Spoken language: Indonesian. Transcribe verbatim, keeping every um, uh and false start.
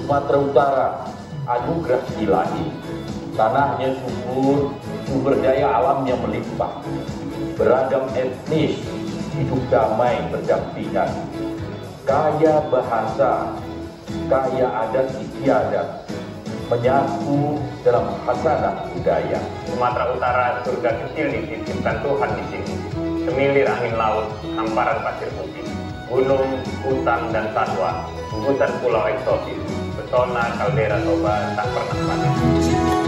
Sumatera Utara anugerah ilahi. Tanahnya subur, sumber daya alam yang melimpah, beragam etnis, hidup damai berdampingan, kaya bahasa, kaya adat istiadat, menyatu dalam khasanah budaya. Sumatera Utara surga kecil dititipkan Tuhan di sini. Semilir angin laut, hamparan pasir putih, gunung, hutan, dan satwa, gugusan pulau eksotis, pesona kaldera Toba tak pernah mati.